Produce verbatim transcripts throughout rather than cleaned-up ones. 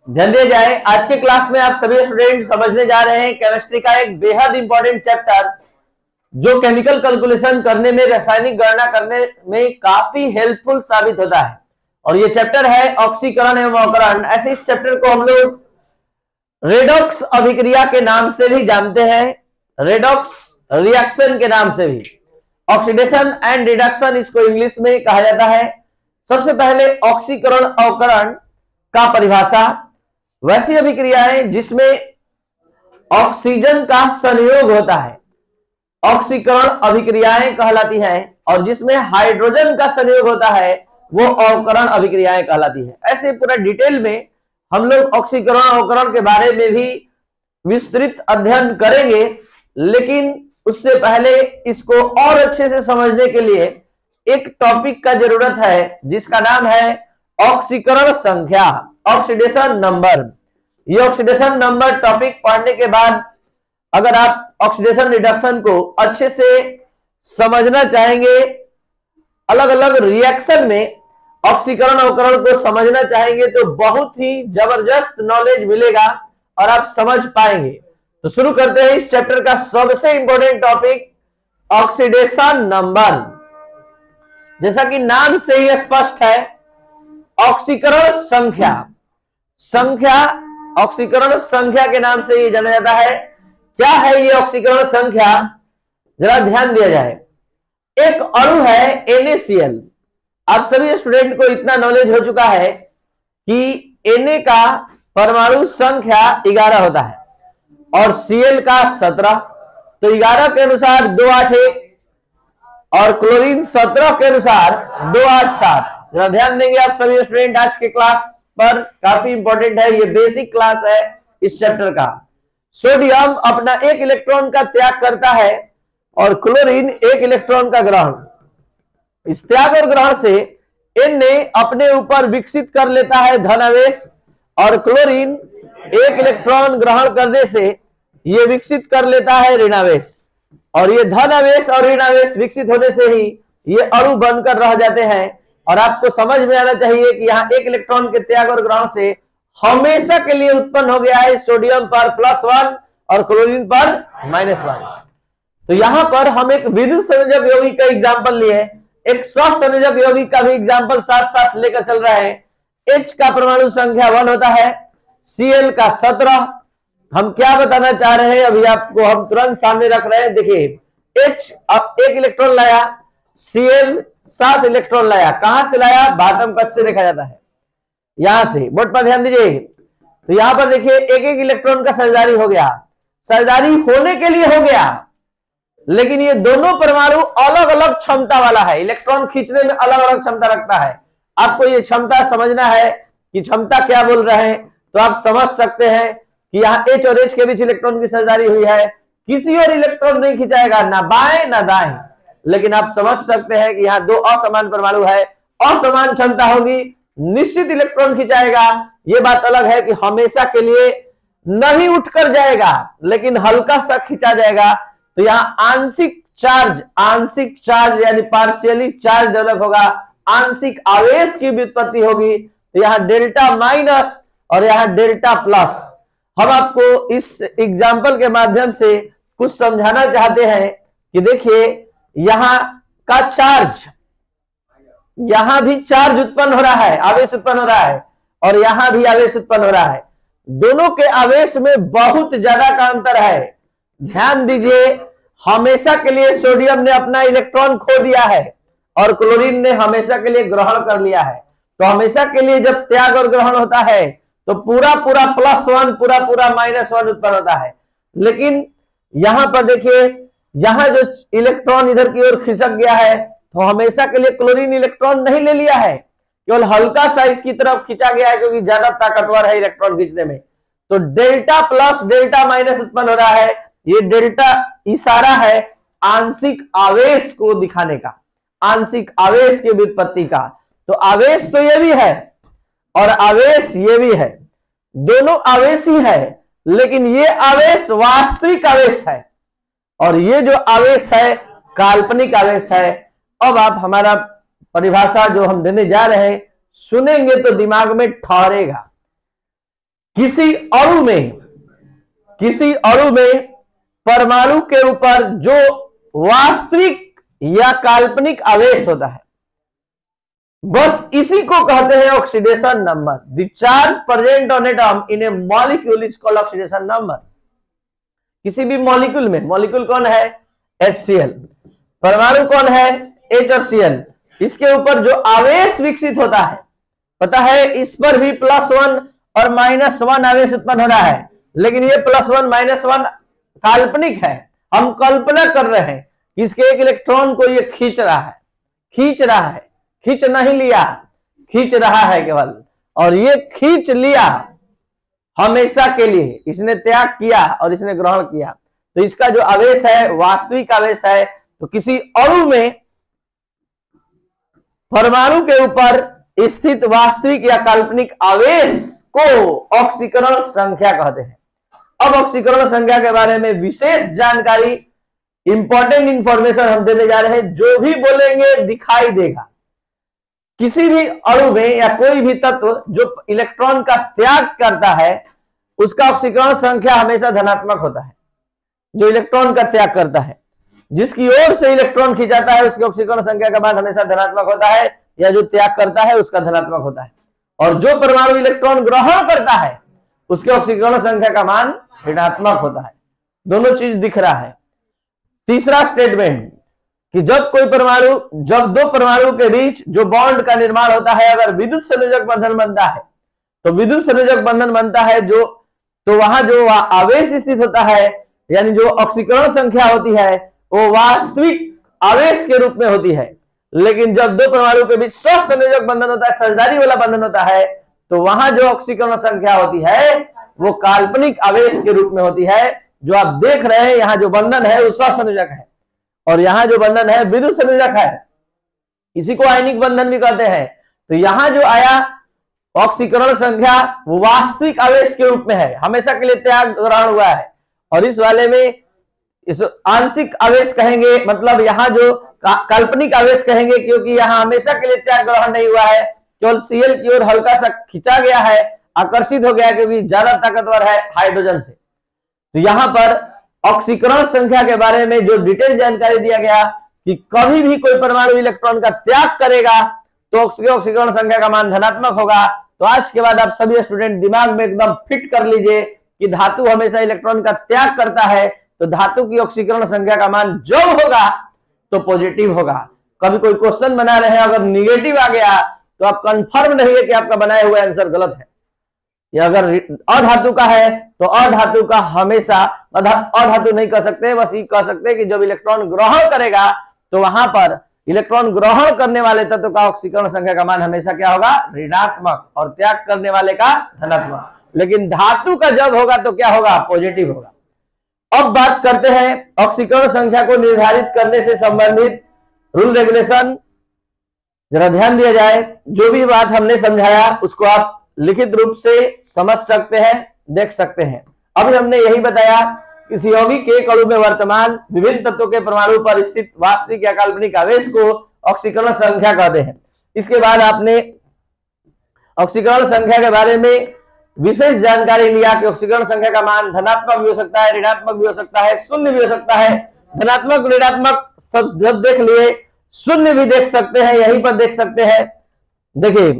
ध्यान दिया जाए। आज के क्लास में आप सभी स्टूडेंट समझने जा रहे हैं केमिस्ट्री का एक बेहद इंपॉर्टेंट चैप्टर जो केमिकल कैलकुलेशन करने में, रासायनिक गणना करने में काफी हेल्पफुल साबित होता है, और ये चैप्टर है ऑक्सीकरण एवं अवकरण। ऐसे इस चैप्टर को हम लोग रेडॉक्स अभिक्रिया के नाम से भी जानते हैं, रेडॉक्स रिएक्शन के नाम से भी, ऑक्सीडेशन एंड रिडक्शन इसको इंग्लिश में कहा जाता है। सबसे पहले ऑक्सीकरण अवकरण का परिभाषा, वैसी अभिक्रियाएं जिसमें ऑक्सीजन का संयोग होता है ऑक्सीकरण अभिक्रियाएं कहलाती हैं, और जिसमें हाइड्रोजन का संयोग होता है वो अवकरण अभिक्रियाएं कहलाती है। ऐसे पूरा डिटेल में हम लोग ऑक्सीकरण अवकरण के बारे में भी विस्तृत अध्ययन करेंगे, लेकिन उससे पहले इसको और अच्छे से समझने के लिए एक टॉपिक का जरूरत है जिसका नाम है ऑक्सीकरण संख्या, ऑक्सीडेशन नंबर। ये ऑक्सीडेशन नंबर टॉपिक पढ़ने के बाद अगर आप ऑक्सीडेशन रिडक्शन को अच्छे से समझना चाहेंगे, अलग अलग रिएक्शन में ऑक्सीकरण अवकरण को समझना चाहेंगे, तो बहुत ही जबरदस्त नॉलेज मिलेगा और आप समझ पाएंगे। तो शुरू करते हैं इस चैप्टर का सबसे इंपॉर्टेंट टॉपिक, ऑक्सीडेशन नंबर। जैसा कि नाम से ही स्पष्ट है, ऑक्सीकरण संख्या, संख्या ऑक्सीकरण संख्या के नाम से ये जाना जाता है। क्या है ये ऑक्सीकरण संख्या, जरा ध्यान दिया जाए। एक अणु है एन ए सी एल। आप सभी स्टूडेंट को इतना नॉलेज हो चुका है कि Na का परमाणु संख्या ग्यारह होता है और Cl का सत्रह, तो ग्यारह के अनुसार दो आठ एक और क्लोरीन सत्रह के अनुसार दो आठ सात। जरा ध्यान देंगे आप सभी स्टूडेंट, आज के क्लास पर काफी इंपॉर्टेंट है, ये बेसिक क्लास है इस चैप्टर का। सोडियम अपना एक इलेक्ट्रॉन का त्याग करता है और क्लोरीन एक इलेक्ट्रॉन का ग्रहण। इस त्याग और ग्रहण से एन अपने ऊपर विकसित कर लेता है धनावेश, और क्लोरीन एक इलेक्ट्रॉन ग्रहण करने से यह विकसित कर लेता है ऋणावेश, और ये धनावेश और ऋणावेश विकसित होने से ही ये अणु बनकर रह जाते हैं। और आपको समझ में आना चाहिए कि यहाँ एक इलेक्ट्रॉन के त्याग और ग्रहण से हमेशा के लिए उत्पन्न हो गया है सोडियम पर प्लस वन और क्लोरीन पर माइनस वन। तो यहां पर हम एक विद्युत संयोजक यौगिक का एग्जाम्पल लिए, एक स्वसंयोजक यौगिक का भी एग्जाम्पल साथ साथ लेकर चल रहा है। H का परमाणु संख्या वन होता है, Cl का सत्रह। हम क्या बताना चाह रहे हैं अभी आपको हम तुरंत सामने रख रहे हैं। देखिए H अब एक इलेक्ट्रॉन लाया, Cl सात इलेक्ट्रॉन लाया। कहां से लाया? बाटम कक्ष से देखा जाता है, यहां से। बोर्ड पर ध्यान दीजिए। तो यहां पर देखिए एक एक इलेक्ट्रॉन का साझेदारी हो गया, साझेदारी होने के लिए हो गया, लेकिन ये दोनों परमाणु अलग अलग क्षमता वाला है, इलेक्ट्रॉन खींचने में अलग अलग क्षमता रखता है। आपको ये क्षमता समझना है कि क्षमता क्या बोल रहे हैं, तो आप समझ सकते हैं कि यहाँ H और H के बीच इलेक्ट्रॉन की साझेदारी हुई है, किसी और इलेक्ट्रॉन नहीं खिंचाएगा, ना बाएं ना दाएं, लेकिन आप समझ सकते हैं कि यहाँ दो असमान परमाणु है, असमान क्षमता होगी, निश्चित इलेक्ट्रॉन खिंचाएगा। ये बात अलग है कि हमेशा के लिए नहीं उठकर जाएगा, लेकिन हल्का सा खिंचा जाएगा। तो यहाँ आंशिक चार्ज, आंशिक चार्ज यानी पार्शियली चार्ज डेवलप होगा, आंशिक आवेश की व्युत्पत्ति होगी। तो यहाँ डेल्टा माइनस और यहाँ डेल्टा प्लस। हम आपको इस एग्जाम्पल के माध्यम से कुछ समझाना चाहते हैं कि देखिए यहाँ का चार्ज, यहां भी चार्ज उत्पन्न हो रहा है, आवेश उत्पन्न हो रहा है, और यहां भी आवेश उत्पन्न हो रहा है। दोनों के आवेश में बहुत ज्यादा का अंतर है। ध्यान दीजिए, हमेशा के लिए सोडियम ने अपना इलेक्ट्रॉन खो दिया है और क्लोरीन ने हमेशा के लिए ग्रहण कर लिया है। तो हमेशा के लिए जब त्याग और ग्रहण होता है तो पूरा पूरा प्लस वन, पूरा पूरा माइनस वन उत्पन्न होता है। लेकिन यहां पर देखिए, यहां जो इलेक्ट्रॉन इधर की ओर खिसक गया है, तो हमेशा के लिए क्लोरीन इलेक्ट्रॉन नहीं ले लिया है, केवल हल्का सा इसकी तरफ खींचा गया है, क्योंकि ज्यादा ताकतवर है इलेक्ट्रॉन खींचने में। तो डेल्टा प्लस डेल्टा माइनस उत्पन्न हो रहा है। ये डेल्टा इशारा है आंशिक आवेश को दिखाने का, आंशिक आवेश की व्युत्पत्ति का। तो आवेश तो ये भी है और आवेश ये भी है, दोनों आवेश ही है, लेकिन ये आवेश वास्तविक आवेश है और ये जो आवेश है काल्पनिक आवेश है। अब आप हमारा परिभाषा जो हम देने जा रहे हैं सुनेंगे तो दिमाग में ठहरेगा। किसी अणु में किसी अणु में परमाणु के ऊपर जो वास्तविक या काल्पनिक आवेश होता है, बस इसी को कहते हैं oxidation number. The charge present on atom in a molecule is called oxidation number. किसी भी मॉलिक्यूल में, मॉलिक्यूल कौन है? H C L. परमाणु कौन है? एच और सी एल। इसके ऊपर जो आवेश विकसित होता है, पता है इस पर भी प्लस वन और माइनस वन आवेश उत्पन्न हो रहा है, लेकिन ये प्लस वन माइनस वन काल्पनिक है। हम कल्पना कर रहे हैं कि इसके एक इलेक्ट्रॉन को ये खींच रहा है, खींच रहा है, खींच नहीं लिया, खींच रहा है केवल, और ये खींच लिया हमेशा के लिए। इसने त्याग किया और इसने ग्रहण किया। तो इसका जो आवेश है वास्तविक आवेश है। तो किसी अणु में परमाणु के ऊपर स्थित वास्तविक या काल्पनिक आवेश को ऑक्सीकरण संख्या कहते हैं। अब ऑक्सीकरण संख्या के बारे में विशेष जानकारी, इंपॉर्टेंट इंफॉर्मेशन हम देने जा रहे हैं। जो भी बोलेंगे दिखाई देगा। किसी भी अणु में या कोई भी तत्व जो इलेक्ट्रॉन का त्याग करता है उसका ऑक्सीकरण संख्या हमेशा धनात्मक होता है। जो इलेक्ट्रॉन का त्याग करता है, जिसकी ओर से इलेक्ट्रॉन खींचाता है, उसकी ऑक्सीकरण संख्या का मान हमेशा धनात्मक होता है, या जो त्याग करता है उसका धनात्मक होता है। और जो परमाणु इलेक्ट्रॉन ग्रहण करता है उसके ऑक्सीकरण संख्या का मान ऋणात्मक होता है। दोनों चीज दिख रहा है। तीसरा स्टेटमेंट कि जब कोई परमाणु जब दो परमाणु के बीच जो बॉन्ड का निर्माण होता है, अगर विद्युत संयोजक बंधन बनता है, तो विद्युत संयोजक बंधन बनता है जो तो वहां जो आवेश स्थित होता है, यानी जो ऑक्सीकरण संख्या होती है वो वास्तविक आवेश के रूप में होती है। लेकिन जब दो परमाणु के बीच सहसंयोजक बंधन होता है, साझेदारी वाला बंधन होता है, तो वहां जो ऑक्सीकरण संख्या होती है वो काल्पनिक आवेश के रूप में होती है। जो आप देख रहे हैं यहाँ जो बंधन है वो सहसंयोजक है, और यहाँ जो बंधन है विद्युत संयोजक है। इसी को आयनिक बंधन भी कहते हैं। तो यहाँ जो आया ऑक्सीकरण संख्या वो वास्तविक आवेश के रूप में है, हमेशा के लिए त्याग ग्रहण हुआ है। और इस वाले में इस आंशिक आवेश कहेंगे, मतलब यहाँ जो का, काल्पनिक आवेश कहेंगे, क्योंकि यहाँ हमेशा के लिए त्याग ग्रहण नहीं हुआ है, केवल सीएल की ओर हल्का सा खिंचा गया है, आकर्षित हो गया क्योंकि ज्यादा ताकतवर है हाइड्रोजन से। तो यहाँ पर ऑक्सीकरण संख्या के बारे में जो डिटेल जानकारी दिया गया कि कभी भी कोई परमाणु इलेक्ट्रॉन का त्याग करेगा तो ऑक्सीकरण संख्या का मान धनात्मक होगा। तो आज के बाद आप सभी स्टूडेंट दिमाग में एकदम फिट कर लीजिए कि धातु हमेशा इलेक्ट्रॉन का त्याग करता है, तो धातु की ऑक्सीकरण संख्या का मान जब होगा तो पॉजिटिव होगा। कभी कोई क्वेश्चन बना रहे हैं, अगर निगेटिव आ गया तो आप कंफर्म नहीं है कि आपका बनाया हुआ आंसर गलत है। या अगर अधातु का है तो अधातु का हमेशा अधातु नहीं कह सकते, बस ये कह सकते कि जब इलेक्ट्रॉन ग्रहण करेगा तो वहां पर इलेक्ट्रॉन ग्रहण करने वाले तत्व का ऑक्सीकरण संख्या का मान हमेशा क्या होगा? ऋणात्मक, और त्याग करने वाले का धनात्मक। लेकिन धातु का जब होगा तो क्या होगा? पॉजिटिव होगा। अब बात करते हैं ऑक्सीकरण संख्या को निर्धारित करने से संबंधित रूल रेगुलेशन। जरा ध्यान दिया जाए, जो भी बात हमने समझाया उसको आप लिखित रूप से समझ सकते हैं, देख सकते हैं। अभी हमने यही बताया इस यौगिक एक अणु में वर्तमान विभिन्न तत्वों के परमाणु पर स्थित वास्तविक या काल्पनिक आवेश को ऑक्सीकरण संख्या कहते हैं। इसके बाद आपने ऑक्सीकरण संख्या के बारे में विशेष जानकारी लिया कि ऑक्सीकरण संख्या का मान धनात्मक भी हो सकता है, ऋणात्मक भी हो सकता है, शून्य भी हो सकता है। धनात्मक ऋणात्मक सब जब देख लिए, शून्य भी देख सकते हैं, यहीं पर देख सकते हैं। देखिए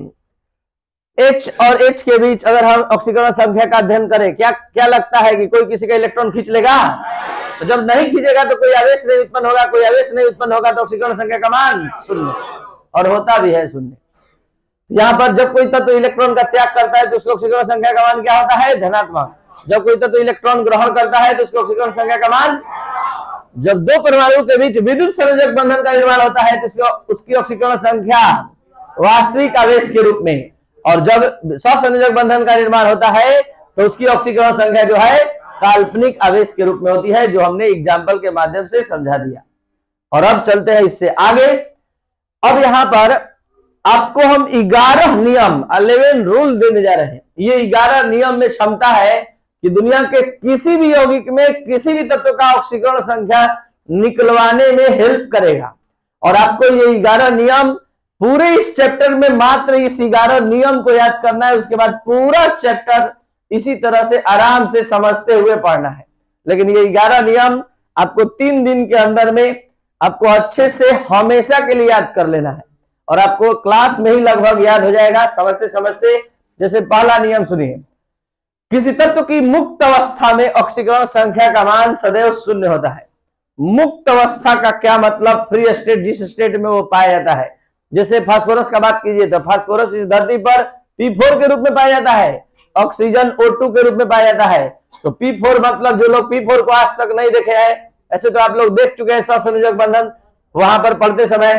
H और H के बीच अगर हम ऑक्सीकरण संख्या का अध्ययन करें, क्या क्या लगता है कि कोई किसी का इलेक्ट्रॉन खींच लेगा? तो जब नहीं खींचेगा तो कोई आवेश नहीं उत्पन्न होगा, कोई आवेश नहीं उत्पन्न होगा तो ऑक्सीकरण संख्या का मान शून्य, और होता भी है शून्य। यहाँ पर जब कोई तत्व इलेक्ट्रॉन का त्याग करता है तो उसकी ऑक्सीकरण संख्या का मान क्या होता है? धनात्मक। जब कोई तत्व इलेक्ट्रॉन ग्रहण करता है तो उसकी ऑक्सीकरण संख्या का मान, जब दो परमाणु के बीच विद्युत संयोजक बंधन का निर्माण होता है तो उसकी ऑक्सीकरण संख्या वास्तविक आवेश के रूप में, और जब सहसंयोजक बंधन का निर्माण होता है तो उसकी ऑक्सीकरण संख्या जो है काल्पनिक आवेश के रूप में होती है, जो हमने एग्जाम्पल के माध्यम से समझा दिया। और अब चलते हैं इससे आगे। अब यहाँ पर आपको हम ग्यारह नियम, ग्यारह रूल देने जा रहे हैं। ये ग्यारह नियम में क्षमता है कि दुनिया के किसी भी यौगिक में किसी भी तत्व का ऑक्सीकरण संख्या निकलवाने में हेल्प करेगा। और आपको ये ग्यारह नियम पूरे इस चैप्टर में मात्र इस ग्यारह नियम को याद करना है। उसके बाद पूरा चैप्टर इसी तरह से आराम से समझते हुए पढ़ना है। लेकिन ये ग्यारह नियम आपको तीन दिन के अंदर में आपको अच्छे से हमेशा के लिए याद कर लेना है और आपको क्लास में ही लगभग याद हो जाएगा समझते समझते। जैसे पहला नियम सुनिए, किसी तत्व की मुक्त अवस्था में ऑक्सीकरण संख्या का मान सदैव शून्य होता है। मुक्त अवस्था का क्या मतलब? फ्री स्टेट, जिस स्टेट में वो पाया जाता है। जैसे फास्फोरस का बात कीजिए तो फास्फोरस इस धरती पर पी फोर के रूप में पाया जाता है, ऑक्सीजन ओ टू के रूप में पाया जाता है। तो पी फोर मतलब जो लोग पी फोर को आज तक नहीं देखे हैं, ऐसे तो आप लोग देख चुके हैं सहसंयोजक बंधन, वहां पर पढ़ते समय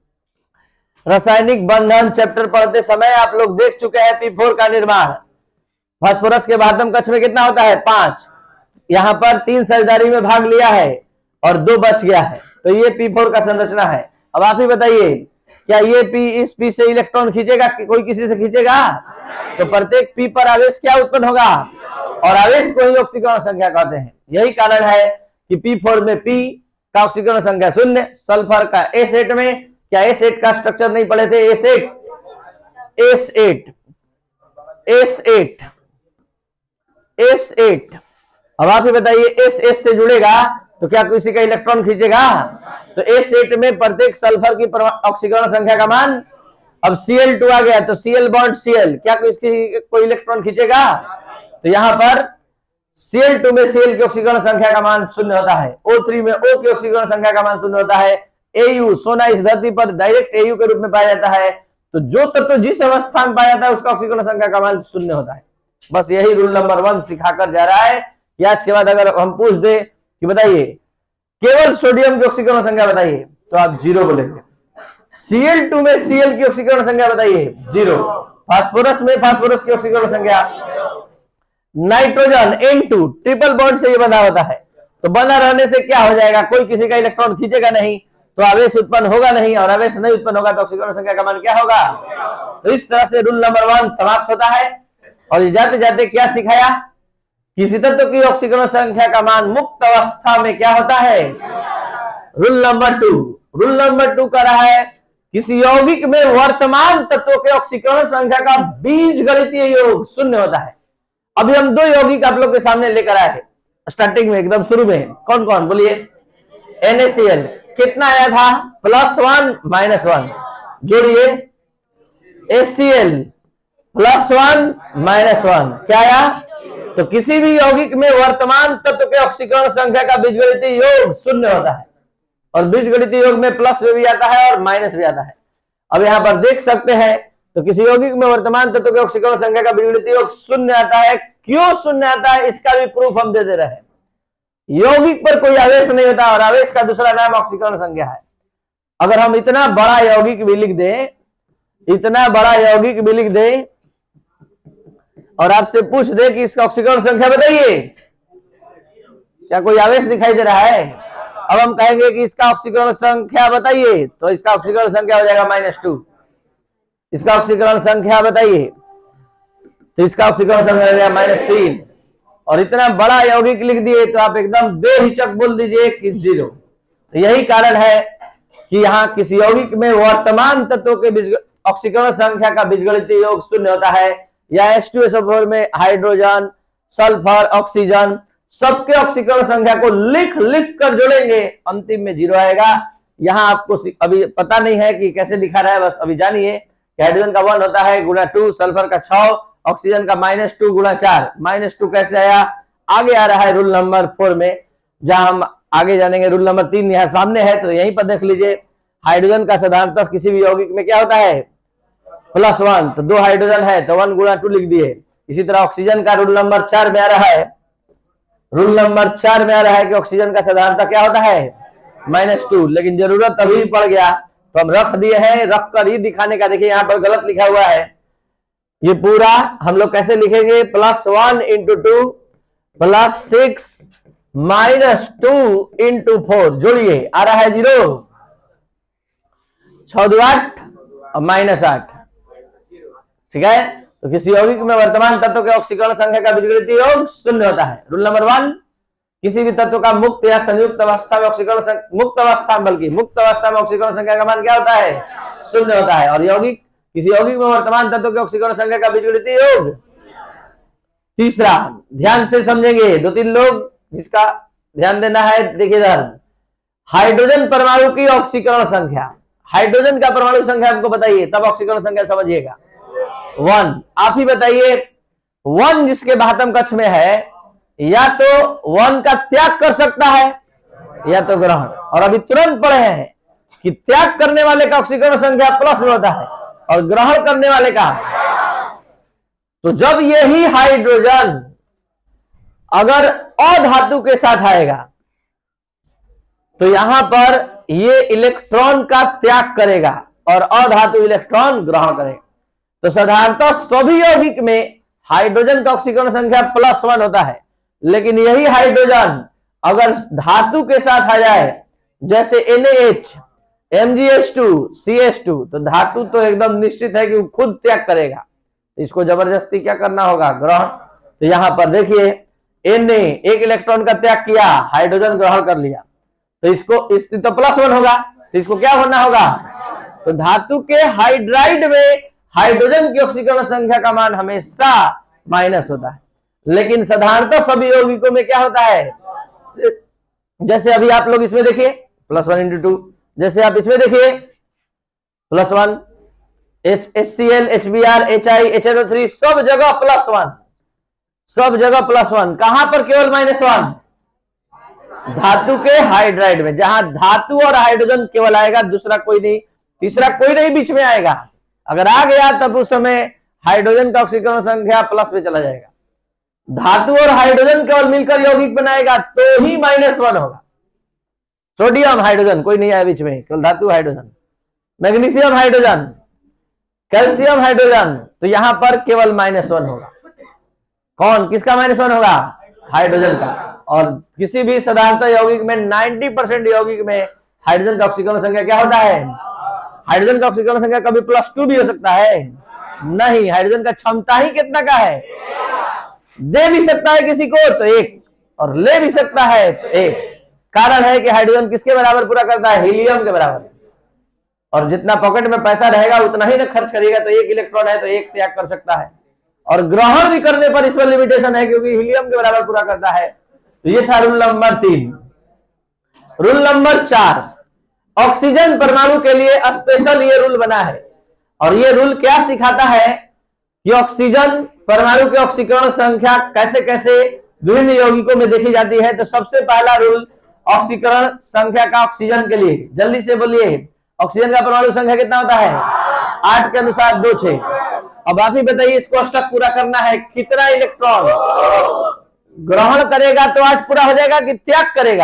रासायनिक बंधन चैप्टर पढ़ते समय आप लोग देख चुके हैं पी फोर का निर्माण। फास्फोरस के बाध्यम कक्ष में कितना होता है? पांच। यहाँ पर तीन साझेदारी में भाग लिया है और दो बच गया है, तो ये पी फोर का संरचना है। अब आप ही बताइए, क्या ये पी इस पी से इलेक्ट्रॉन खींचेगा कि कोई किसी से खींचेगा? तो प्रत्येक पी पर आवेश क्या उत्पन्न होगा? और आवेश को ही ऑक्सीकरण संख्या कहते हैं। यही कारण है कि पी फोर में पी का ऑक्सीकरण संख्या शून्य, सल्फर का एस एट में, क्या एस एट का स्ट्रक्चर नहीं पढ़े थे? S eight S eight S eight S eight. अब आप ही बताइए, एस एस से जुड़ेगा तो क्या किसी का इलेक्ट्रॉन खींचेगा? तो एस एट में प्रत्येक सल्फर की ऑक्सीकरण संख्या का मान। अब सी एल टू आ गया तो Cl बॉन्ड Cl, क्या किसी कोई इलेक्ट्रॉन खींचेगा? तो यहाँ पर सी एल टू में Cl की ऑक्सीकरण संख्या का मान शून्य होता है, ओ थ्री में O की ऑक्सीकरण संख्या का मान शून्य होता है। Au, सोना इस धरती पर डायरेक्ट Au के रूप में पाया जाता है, तो जो तत्व तो जिस अवस्था में पाया जाता है उसका ऑक्सीकरण संख्या का मान शून्य होता है। बस यही रूल नंबर वन सिखाकर जा रहा है कि आज के बाद अगर हम पूछ दे कि बताइए केवल सोडियम की ऑक्सीकरण संख्या बताइए, तो आप जीरो बोलेंगे। सी एल टू में Cl की ऑक्सीकरण संख्या बताइए, जीरो। फास्फोरस में फास्फोरस की ऑक्सीकरण संख्या। Nitrogen N two triple bond से ये बना होता है, तो बना रहने से क्या हो जाएगा? कोई किसी का इलेक्ट्रॉन खींचेगा नहीं, तो आवेश उत्पन्न होगा नहीं, और आवेश नहीं उत्पन्न होगा तो ऑक्सीकरण संख्या का मान क्या होगा? तो इस तरह से रूल नंबर वन समाप्त होता है। और जाते जाते क्या सिखाया? किसी तत्व की ऑक्सीकरण संख्या का मान मुक्त अवस्था में क्या होता है? Rule number two. Rule number two कर रहा है किसी यौगिक में वर्तमान तत्वों के ऑक्सीकरण संख्या का बीज गणितीय योग शून्य होता है। अभी हम दो यौगिक आप लोग के सामने लेकर आए हैं स्टार्टिंग में, एकदम शुरू में। कौन कौन बोलिए? एन ए सी एल कितना आया था? Plus one minus one. जोड़िए H C L plus one minus one, क्या आया? तो किसी भी यौगिक में वर्तमान तत्व के ऑक्सीकरण संख्या का बीजगणितीय योग शून्य होता है, और बीजगणितीय योग में प्लस भी आता है और माइनस भी आता है। अब यहाँ पर देख सकते हैं, तो किसी यौगिक में वर्तमान तत्व के ऑक्सीकरण संख्या का बीजगणितीय योग शून्य आता है। क्यों शून्य आता है इसका भी प्रूफ हम दे दे रहे हैं। यौगिक पर कोई आवेश नहीं होता, और आवेश का दूसरा नाम ऑक्सीकरण संख्या है। अगर हम इतना बड़ा यौगिक भी लिख दें, इतना बड़ा यौगिक भी लिख दें और आपसे पूछ दे कि इसका ऑक्सीकरण संख्या बताइए, क्या कोई आवेश दिखाई दे रहा है? अब हम कहेंगे कि इसका ऑक्सीकरण संख्या बताइए, तो इसका ऑक्सीकरण संख्या हो जाएगा माइनस टू। इसका ऑक्सीकरण संख्या बताइए, तो इसका ऑक्सीकरण संख्या हो जाएगा माइनस तीन। और इतना बड़ा यौगिक लिख दिए तो आप एकदम बेहिचक बोल दीजिए कि जीरो। तो यही कारण है कि यहाँ किसी यौगिक में वर्तमान तत्वों के बीज ऑक्सीकरण संख्या का बीजगणितीय योग शून्य होता है। या H two S O four में हाइड्रोजन, सल्फर, ऑक्सीजन सबके ऑक्सीकरण संख्या को लिख लिख कर जोड़ेंगे, अंतिम में जीरो आएगा। यहाँ आपको अभी पता नहीं है कि कैसे लिखा रहा है, बस अभी जानिए। हाइड्रोजन का वन होता है गुणा टू, सल्फर का छह, ऑक्सीजन का माइनस टू गुणा चार। माइनस टू कैसे आया? आगे आ रहा है रूल नंबर फोर में, जहां हम आगे जानेंगे। रूल नंबर तीन यहाँ सामने है, तो यहीं पर देख लीजिए। हाइड्रोजन का साधारणतः किसी भी यौगिक में क्या होता है? Plus one. तो दो हाइड्रोजन है तो वन गुणा टू लिख दिए। इसी तरह ऑक्सीजन का रूल नंबर चार में आ रहा है, रूल नंबर चार में आ रहा है कि ऑक्सीजन का साधारणतः क्या होता है? Minus two. लेकिन जरूरत अभी पड़ गया तो हम रख दिए हैं, रख कर ही दिखाने का। देखिए यहाँ पर गलत लिखा हुआ है, ये पूरा हम लोग कैसे लिखेंगे? Plus one into two plus six minus two into four. जोड़िए, आ रहा है जीरो, छह दो आठ और माइनस आठ। ठीक है, तो किसी यौगिक में वर्तमान तत्व के ऑक्सीकरण संख्या का बीजगणितीय योग शून्य होता है। रूल नंबर वन, किसी भी तत्व का मुक्त या संयुक्त अवस्था में ऑक्सीकरण मुक्त अवस्था बल्कि मुक्त अवस्था में ऑक्सीकरण संख्या का मान क्या होता है? शून्य होता है। और यौगिक किसी यौगिक में वर्तमान तत्व के ऑक्सीकरण संख्या का बीजगणितीय योग तीसरा, ध्यान से समझेंगे, दो तीन लोग जिसका ध्यान देना है, देखिए इधर, हाइड्रोजन परमाणु की ऑक्सीकरण संख्या, हाइड्रोजन का परमाणु संख्या आपको बताइए, तब ऑक्सीकरण संख्या समझिएगा। वन, आप ही बताइए, वन जिसके बाहतम कक्ष में है, या तो वन का त्याग कर सकता है या तो ग्रहण। और अभी तुरंत पढ़े हैं कि त्याग करने वाले का ऑक्सीकरण संख्या प्लस में होता है और ग्रहण करने वाले का। तो जब यही हाइड्रोजन अगर अधातु के साथ आएगा तो यहां पर ये इलेक्ट्रॉन का त्याग करेगा और अधातु इलेक्ट्रॉन ग्रहण करेगा। तो साधारणतः सभी यौगिक में हाइड्रोजन का ऑक्सीकरण संख्या प्लस वन होता है, लेकिन यही हाइड्रोजन अगर धातु के साथ आ जाए, जैसे N A H, M G H two, C H two, तो धातु तो एकदम निश्चित है कि वो खुद त्याग करेगा, इसको जबरदस्ती क्या करना होगा, ग्रहण। तो यहां पर देखिए एन ने एक इलेक्ट्रॉन का त्याग किया, हाइड्रोजन ग्रहण कर लिया, तो इसको इस तो प्लस वन होगा, तो इसको क्या होना होगा। तो धातु के हाइड्राइड में हाइड्रोजन की ऑक्सीकरण संख्या का मान हमेशा माइनस होता है, लेकिन साधारणतः सभी यौगिकों में क्या होता है, जैसे अभी आप लोग इसमें देखिए प्लस वन इंटू टू, जैसे आप इसमें देखिए plus one, H H C L, H B R, H I, H N O three, सब जगह प्लस वन, सब जगह प्लस वन। कहां पर केवल माइनस वन, धातु के हाइड्राइड में, जहां धातु और हाइड्रोजन केवल आएगा, दूसरा कोई नहीं, तीसरा कोई नहीं बीच में आएगा। अगर आ गया तब उस समय हाइड्रोजन का ऑक्सीकरण संख्या प्लस में चला जाएगा। धातु और हाइड्रोजन केवल मिलकर यौगिक बनाएगा तो ही माइनस वन होगा। सोडियम हाइड्रोजन कोई नहीं आया बीच में, केवल धातु hydrogen, magnesium hydrogen, calcium hydrogen, तो यहां पर केवल माइनस वन होगा। कौन, किसका माइनस वन होगा, हाइड्रोजन का। और किसी भी साधारणतः यौगिक में नब्बे परसेंट यौगिक में हाइड्रोजन का ऑक्सीकरण संख्या क्या होता है, हाइड्रोजन का ऑक्सीकरण संख्या कभी प्लस टू भी हो सकता है, नहीं, हाइड्रोजन का क्षमता ही कितना का है, दे भी सकता है किसी को तो एक, और ले भी सकता है तो एक। कारण है कि हाइड्रोजन किसके बराबर पूरा करता है, हीलियम के बराबर। और जितना पॉकेट में पैसा रहेगा उतना ही ना खर्च करेगा, तो एक इलेक्ट्रॉन है तो एक त्याग कर सकता है। और ग्रहण भी करने पर इस पर लिमिटेशन है, क्योंकि हीलियम के बराबर पूरा करता है। तो ये था रूल नंबर तीन। रूल नंबर चार, ऑक्सीजन परमाणु के लिए स्पेशल ये रूल बना है, और ये रूल क्या सिखाता है कि ऑक्सीजन परमाणु की ऑक्सीकरण संख्या कैसे कैसे विभिन्न यौगिकों में देखी जाती है। तो सबसे पहला रूल ऑक्सीकरण संख्या का ऑक्सीजन के लिए, जल्दी से बोलिए, ऑक्सीजन का परमाणु संख्या कितना होता है, आठ के अनुसार दो छह। अब आप ही बताइए, इसको अष्टक पूरा करना है, कितना इलेक्ट्रॉन ग्रहण करेगा तो आठ पूरा हो जाएगा कि त्याग करेगा।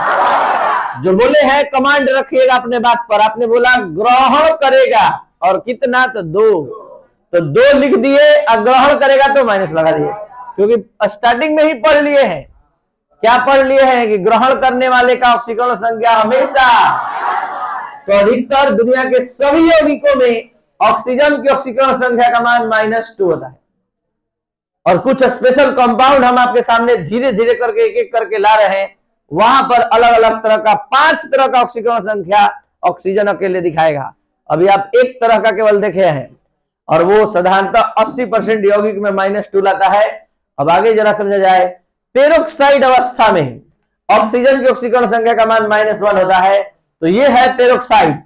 जो बोले हैं कमांड रखिएगा अपने बात पर, आपने बोला ग्रहण करेगा और कितना, तो दो, तो दो लिख दिए, और ग्रहण करेगा तो माइनस लगा दिए, क्योंकि स्टार्टिंग में ही पढ़ लिए हैं, क्या पढ़ लिए हैं कि ग्रहण करने वाले का ऑक्सीकरण संख्या हमेशा, तो अधिकतर दुनिया के सभी यौगिकों में ऑक्सीजन की ऑक्सीकरण संख्या का मान माइनस टू होता है। और कुछ स्पेशल कंपाउंड हम आपके सामने धीरे धीरे करके एक एक करके ला रहे हैं, वहां पर अलग अलग तरह का पांच तरह का ऑक्सीकरण संख्या ऑक्सीजन अकेले दिखाएगा। अभी आप एक तरह का केवल देखे हैं, और वो साधारणतः अस्सी परसेंट यौगिक में माइनस टू लाता है। अब आगे जरा समझा जाए, पेरोक्साइड अवस्था में ऑक्सीजन की ऑक्सीकरण संख्या का मान माइनस वन होता है। तो ये है पेरोक्साइड,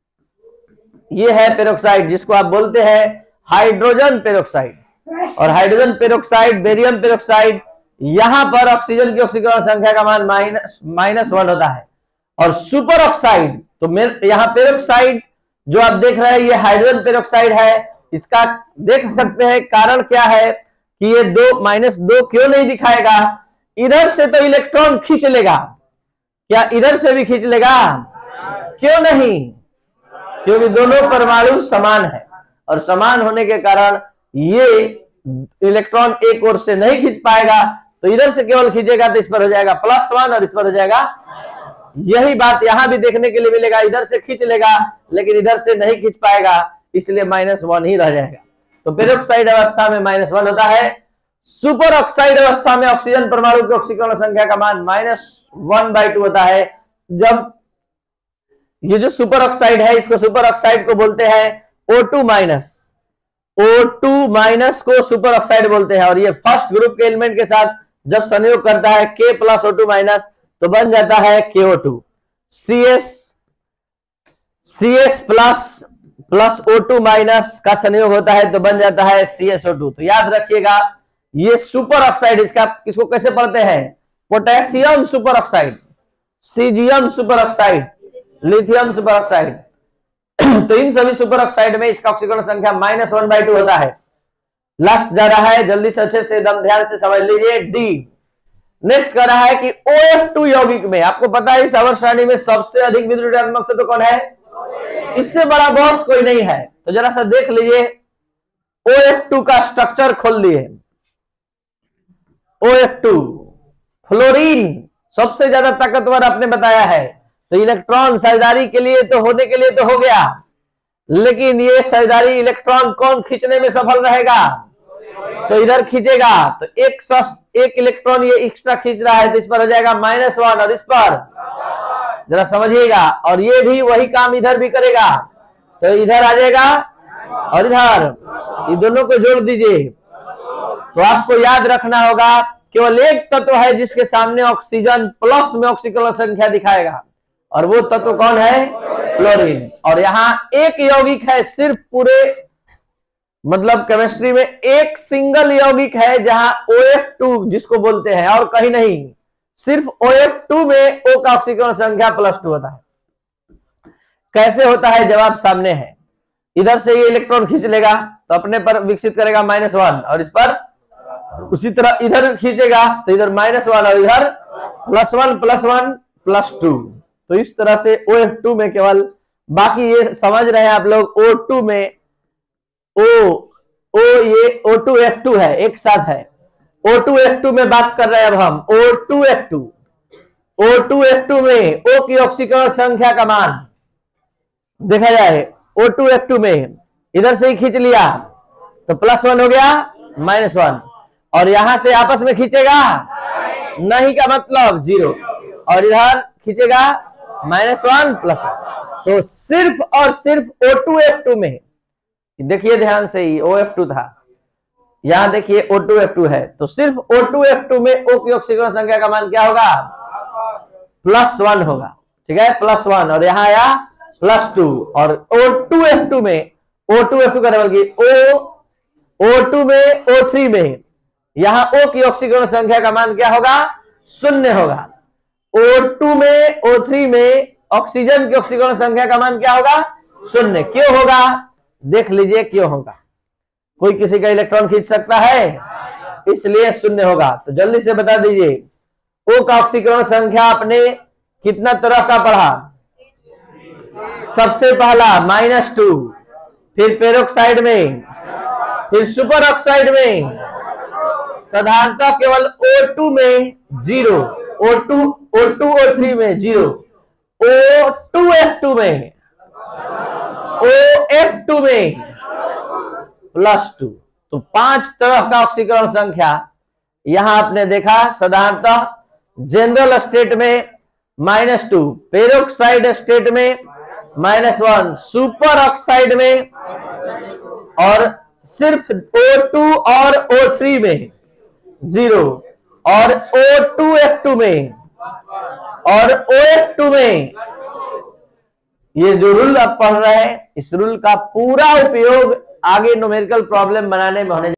ये है पेरोक्साइड जिसको आप बोलते हैं हाइड्रोजन पेरोक्साइड। और हाइड्रोजन पेरोक्साइड, बेरियम पेरोक्साइड, यहां पर ऑक्सीजन की ऑक्सीकरण संख्या का मान माइनस माइनस वन होता है। और सुपर ऑक्साइड, तो यहाँ पेरोक्साइड जो आप देख रहे हैं ये हाइड्रोजन पेरोक्साइड है। इसका देख सकते हैं कारण क्या है कि ये दो माइनस दो क्यों नहीं दिखाएगा, इधर से तो इलेक्ट्रॉन खींच लेगा, क्या इधर से भी खींच लेगा, क्यों नहीं, क्योंकि दोनों परमाणु समान है, और समान होने के कारण ये इलेक्ट्रॉन एक ओर से नहीं खींच पाएगा, तो इधर से केवल खींचेगा तो इस पर हो जाएगा प्लस वन और इस पर हो जाएगा। यही बात यहां भी देखने के लिए मिलेगा, इधर से खींच लेगा लेकिन इधर से नहीं खींच पाएगा, इसलिए माइनस वन ही रह जाएगा। तो पेरोक्साइड अवस्था में माइनस वन होता है। सुपर ऑक्साइड अवस्था में ऑक्सीजन परमाणु की ऑक्सीकरण संख्या का मान माइनस वन बाई टू होता है। जब ये जो सुपर ऑक्साइड है, इसको सुपर ऑक्साइड को बोलते हैं O two minus. O two minus को सुपर ऑक्साइड बोलते हैं। और ये फर्स्ट ग्रुप के एलिमेंट के साथ जब संयोग करता है K plus O two minus तो बन जाता है K O two. C S C S plus plus O two minus का संयोग होता है तो बन जाता है सी एस ओ टू। तो याद रखिएगा ये सुपर ऑक्साइड, इसका किसको कैसे पढ़ते हैं? Potassium superoxide, caesium superoxide, lithium superoxide. तो इन सभी सुपर ऑक्साइड में इसका ऑक्सीकरण संख्या माइनस वन बाई टू होता है। लास्ट जा रहा है, जल्दी से अच्छे से एकदम ध्यान से समझ लीजिए। डी नेक्स्ट कर रहा है कि ओ एफ टू यौगिक में आपको पता है इस आवर्त सारणी में सबसे अधिक विद्युत ऋणात्मक तत्व कौन है? इससे बड़ा बॉस कोई नहीं है। तो जरा सा देख लीजिए ओ एफ टू का स्ट्रक्चर खोल लिए। ओ एफ टू फ्लोरीन सबसे ज्यादा ताकतवर आपने बताया है। तो इलेक्ट्रॉन साझेदारी के लिए तो होने के लिए तो हो गया, लेकिन ये साझेदारी इलेक्ट्रॉन कौन खींचने में सफल रहेगा? तो इधर खींचेगा। तो एक सस, एक इलेक्ट्रॉन ये एक्स्ट्रा खींच रहा है तो इस पर हो जाएगा माइनस वन और इस पर जरा समझिएगा। और ये भी वही काम इधर भी करेगा तो इधर आ जाएगा और इधर, ये दोनों को जोड़ दीजिए। तो आपको याद रखना होगा केवल एक तत्व है जिसके सामने ऑक्सीजन प्लस में ऑक्सीकरण संख्या दिखाएगा और वो तत्व कौन है? फ्लोरीन। और यहाँ एक यौगिक है सिर्फ पूरे मतलब केमिस्ट्री में एक सिंगल यौगिक है जहां ओ एफ टू जिसको बोलते हैं और कहीं नहीं, सिर्फ ओ एफ टू में O का ऑक्सीकरण संख्या प्लस टू होता है। कैसे होता है? जवाब सामने है। इधर से ये इलेक्ट्रॉन खींच लेगा तो अपने पर विकसित करेगा माइनस वन और इस पर उसी तरह इधर खींचेगा तो इधर माइनस वन और इधर plus one plus one plus two. तो इस तरह से ओ एफ टू में केवल, बाकी ये समझ रहे हैं आप लोग ओ टू में ओ ओ ये ओ टू एफ टू है, एक साथ है। ओ टू एफ टू में बात कर रहे हैं अब हम। O two F two O two F two में O की ऑक्सीकरण संख्या का मान देखा जाए। ओ टू एफ टू में इधर से ही खींच लिया तो प्लस वन हो गया माइनस वन, और यहां से आपस में खींचेगा नहीं का मतलब जीरो, और इधर खींचेगा माइनस वन प्लस वन। तो सिर्फ और सिर्फ ओ टू एफ टू में देखिए ध्यान से, ही ओ एफ टू था, यहां देखिए ओ टू एफ टू है। तो सिर्फ ओ टू एफ टू में O की ऑक्सीकरण संख्या का मान क्या होगा? प्लस वन होगा। ठीक है, प्लस वन, और यहां आया प्लस टू। और ओ टू एफ टू में ओ टू एफ टू का बल्कि O ओ टू में ओ थ्री में यहां O की ऑक्सीकरण संख्या का मान क्या होगा? शून्य होगा। ओ टू में ओ थ्री में ऑक्सीजन की ऑक्सीकरण संख्या का मान क्या होगा? शून्य। क्यों होगा? देख लीजिए क्यों होगा। कोई किसी का इलेक्ट्रॉन खींच सकता है, इसलिए शून्य होगा। तो जल्दी से बता दीजिए O का ऑक्सीकरण संख्या आपने कितना तरह का पढ़ा? सबसे पहला माइनस टू, फिर पेरोक्साइड में, फिर सुपर ऑक्साइड में, साधारणतः केवल ओ टू में zero, O two O two O three में zero, O two F two में, ओ एफ टू में प्लस टू। तो पांच तरह का ऑक्सीकरण संख्या यहां आपने देखा। साधारणतः जनरल स्टेट में माइनस टू, पेरोक्साइड स्टेट में माइनस वन, सुपर ऑक्साइड में, और सिर्फ ओ टू और ओ थ्री में जीरो, और ओ टू एफ टू में और ओ एफ टू में। ये जो रूल आप पढ़ रहे हैं, इस रूल का पूरा उपयोग आगे न्यूमेरिकल प्रॉब्लम बनाने में होने